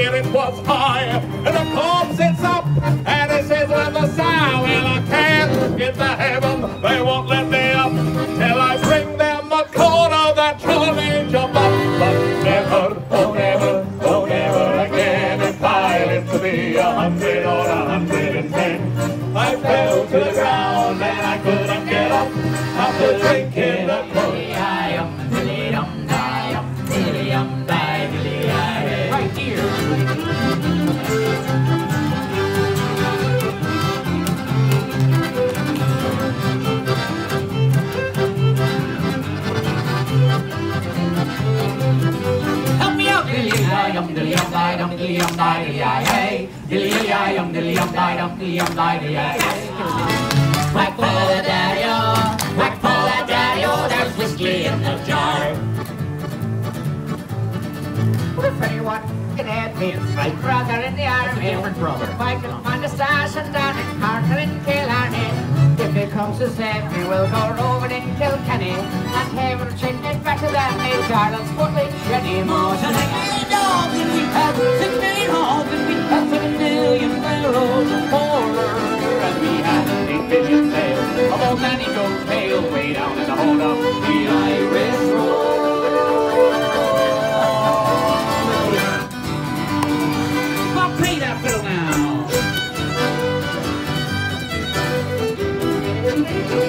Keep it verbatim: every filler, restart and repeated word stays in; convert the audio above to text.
here it was high, and the corpse sits up, and it says, when the sow, well, I can't get to heaven, they won't let me up, till I bring them a corner that trolley jump up, but never, oh never, oh never again, if I live to be a hundred or a hundred and ten, I fell to the ground, and I couldn't get up, after drinking a coke. Right here. Help me out, dilly-yum, dilly-yum, die-dum, dilly-yum, die-dilly-yay, dilly-yum, dilly-yum, die-dum, dilly-yum, die-dilly-yay. Whack for the daddy-o, whack for the daddy-o, there's whiskey in the jar. Well, if anyone can help me, it's my brother in the Iron Hill. Brother. If I can find a station down in Parrott and kill Arne, if it comes to save me, we'll go roving in Kilkenny and have a chicken better than me, Ireland's footly shitty. More than a million dogs and we have six million hogs and we have seven million railroads and border, and we have eight billion sails of old Nanny Goat's tail way down in the hold of the Irish Rover. Play that fiddle now.